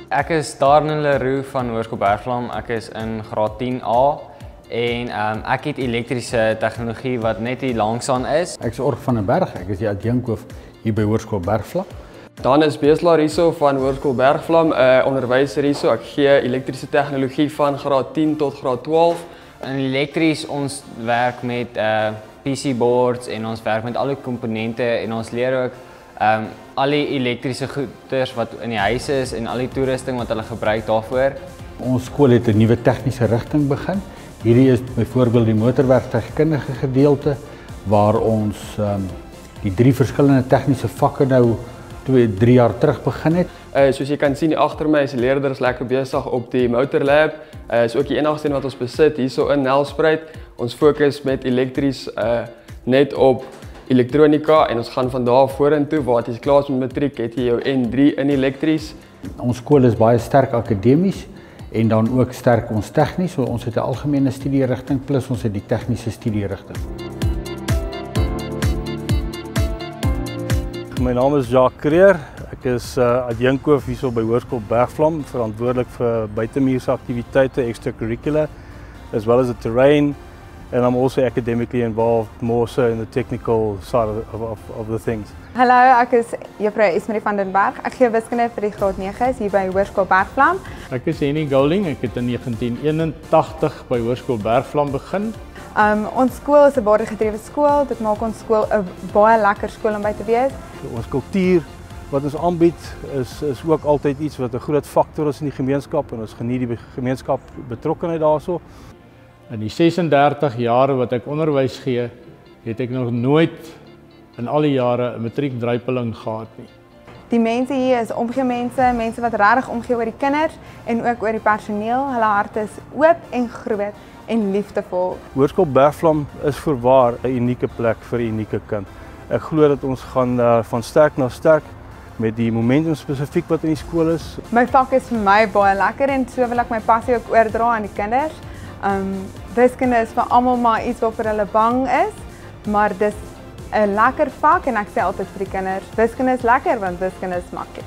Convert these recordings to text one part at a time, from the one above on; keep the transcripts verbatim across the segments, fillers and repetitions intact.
Ek is Darnell Leroux van Hoërskool Bergvlam. Ek is in graad tien A en um, ek het elektriese tegnologie wat net hier langsaan is. Ek is Org van den Berg, ek is die adjunkhoof hier by Hoërskool Bergvlam. Dan is Beeslaar hierso van Hoërskool Bergvlam, 'n uh, onderwyser hierso. Ek gee elektriese tegnologie van graad tien tot graad twaalf. In elektries ons werk met uh, P C boards en ons werk met alle komponente en ons leer ook um, al die elektriese goeders wat in die huis is en al die toerusting wat hulle gebruik daarvoor. Ons skool het 'n nuwe tegniese rigting begin. Hierdie is byvoorbeeld die motorwerktuigkundige gedeelte waar ons um, die drie verskillende tegniese vakke nou twee, drie jaar terug begin het. Uh, soos jy kan sien hier agter my is die leerders lekker besig op die motorlab. Uh, is ook die enigste een wat ons besit hierso in Nelspruit. Ons fokus met elektries uh, net op elektronika en ons gaan van daar af vorentoe waar jy klaar is met matriek het jy jou N drie in elektries. Ons skool is baie sterk akademies en dan ook sterk ons tegnies. So ons het 'n algemene studierigting plus ons het die tegniese studierigting. My naam is Jacques Creer. Ek is uh, adjunkhoof hierso by Hoërskool Bergvlam, verantwoordelik vir buitemuurse aktiwiteite, extracurricular, as well as the terrain. And I'm also academically involved more so in the technical side of, of, of the things. Hallo, ek is Juffrou Esmerie van den Berg. Ek gee wiskunde vir die graad nege hier by Hoërskool Bergvlam. Ek is Henny Goulding. Ek het in negentien eenentagtig by Hoërskool Bergvlam begin. Um, ons skool is 'n waardegedrewe skool. Dit maak ons skool 'n baie lekker skool om by te wees. Ons kultuur wat ons aanbied is, is ook altyd iets wat 'n groot faktor is in die gemeenskap en ons geniet die gemeenskap betrokkenheid daarso. In die sesendertig jare wat ek onderwys gee, het ek nog nooit in al die jare 'n matriekdruipeling gehad nie. Die mense hier is omgee mense, mense wat regtig omgee oor die kinders en ook oor die personeel. Hulle harte is oop en groot en liefdevol. Hoërskool Bergvlam is voorwaar 'n unieke plek vir 'n unieke kind. Ek glo dat ons gaan uh, van sterk na sterk met die momentum spesifiek wat in die skool is. My vak is vir my baie lekker en so wil ek my passie ook oordra aan die kinders. Um, wiskunde is vir almal maar iets waarvoor hulle bang is, maar dis 'n lekker vak en ek sê altyd vir die kinders, wiskunde is lekker want wiskunde is maklik.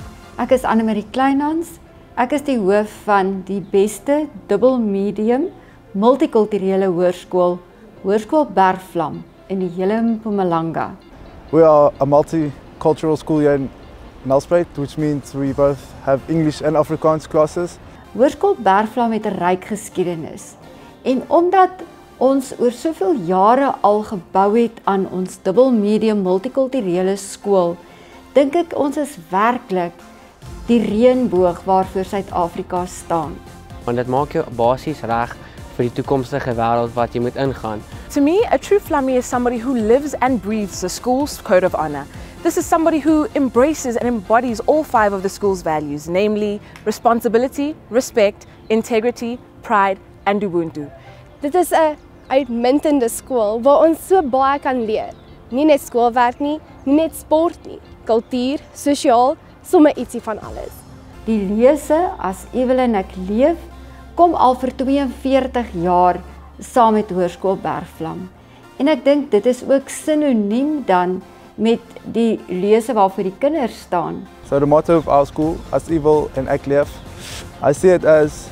Ek is Annemarie Kleinhans. Ek is die hoof van die beste dubbel medium multikulturele hoërskool, Hoërskool Bergvlam in die hele Mpumalanga. We are a multicultural school here in Nelspruit, which means we both have English and Afrikaans classes. Hoërskool Bergvlam het 'n ryk geskiedenis. En omdat ons oor soveel jare al gebou het aan ons dubbel medium multikulturele skool, dink ek ons is werklik die reënboog waarvoor Suid-Afrika staan. Want dit maak jou basies reg vir die toekomstige wêreld wat jy moet ingaan. To me, a true Flammie is somebody who lives and breathes the school's code of honor. This is somebody who embraces and embodies all five of the school's values, namely responsibility, respect, integrity, pride and Ubuntu. Dit is 'n uitmuntende skool waar ons so baie kan leer. Nie net skoolwerk nie, nie net sport nie, kultuur, sosiaal, sommer ietsie van alles. Die lese as Evelyn ek leef kom al vir twee en veertig jaar saam met Hoërskool Bergvlam. En ek dink dit is ook sinoniem dan met die lese waarvoor die kinders staan. So the motto of our school, as Evil and ek leef, I see it as,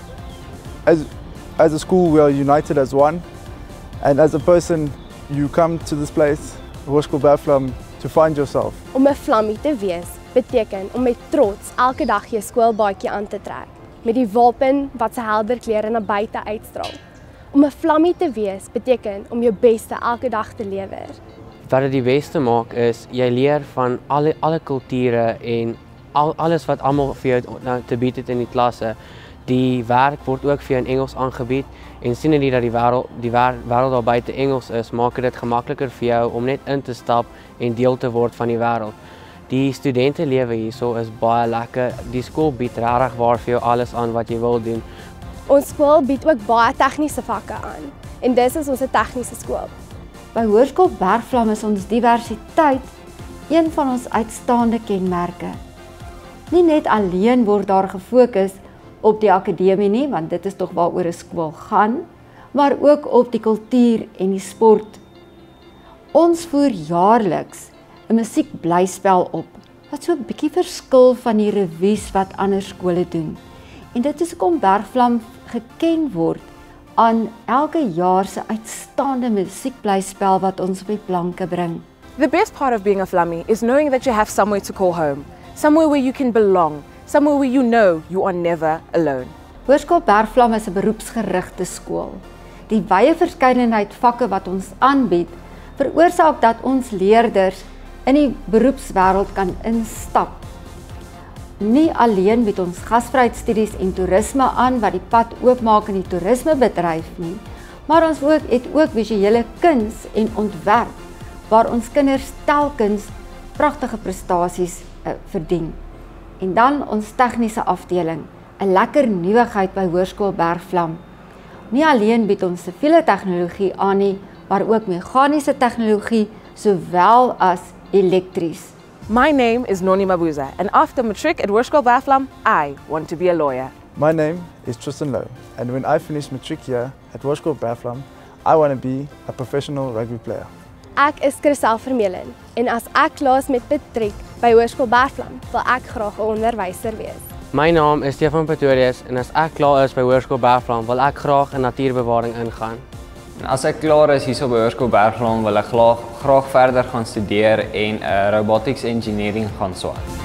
as, as a school we are united as one. And as a person, you come to this place, Hoërskool Bergvlam, to find yourself. Om 'n Flammie te wees beteken om met trots elke dag jou skoolbaadjie aan te trek, met die wapen wat se helder kleure na buite uitstraal. Om 'n Flammie te wees beteken om jou beste elke dag te lewer. Wat dit die beste maak is jy leer van alle alle kulture en al alles wat almal vir jou nou te bied het in die klasse. Die werk word ook vir jou in Engels aangebied en sien jy dat die wêreld die wêreld daar buite Engels is, maak dit makliker vir jou om net in te stap en deel te word van die wêreld. Die studentelewe hierso is baie lekker. Die skool bied regtig waar vir jou alles aan wat jy wil doen. Ons skool bied ook baie tegniese vakke aan en dis is ons 'n tegniese skool. By Hoërskool Bergvlam is ons diversiteit een van ons uitstaande kenmerke. Nie net alleen word daar gefokus op die akademie nie, want dit is tog waaroor 'n skool gaan, maar ook op die kultuur en die sport. Ons voer jaarliks 'n musiekblyspel op wat so 'n bietjie verskil van die revies wat ander skole doen. En dit is hoekom Bergvlam geken word aan elke jaar se uitstaande musiekblyspel wat ons op die planke bring. The best part of being a Flammie is knowing that you have somewhere to call home, somewhere where you can belong, somewhere where you know you are never alone. Hoërskool Bergvlam is 'n beroepsgerigte skool. Die wye verskeidenheid vakke wat ons aanbied, veroorsaak dat ons leerders in die beroepswêreld kan instap. Nie alleen bied ons gasvryheidsstudies en toerisme aan wat die pad oopmaak in die toerismebedryf nie, maar ons ook, het ook visuele kuns en ontwerp waar ons kinders telkens pragtige prestasies uh, verdien. En dan ons tegniese afdeling, 'n lekker nuwigheid by Hoërskool Bergvlam. Nie alleen bied ons siviele tegnologie aan nie, maar ook meganiese tegnologie sowel as elektries. My name is Noni Mabuza, and after matric at Hoërskool Bergvlam, I want to be a lawyer. My name is Tristan Lowe, and when I finish matric here at Hoërskool Bergvlam, I want to be a professional rugby player. Ek is Christel Vermeulen en as ek klaar is met matriek by Hoërskool Bergvlam, wil ek graag 'n onderwyser wees. My naam is Stefan Pretorius en as ek klaar is by Hoërskool Bergvlam, wil ek graag in natuurbewaring ingaan. En as ek klaar is hierso by Hoërskool Bergvlam, wil ek graag, graag verder gaan studeer en uh, robotics engineering gaan swaat.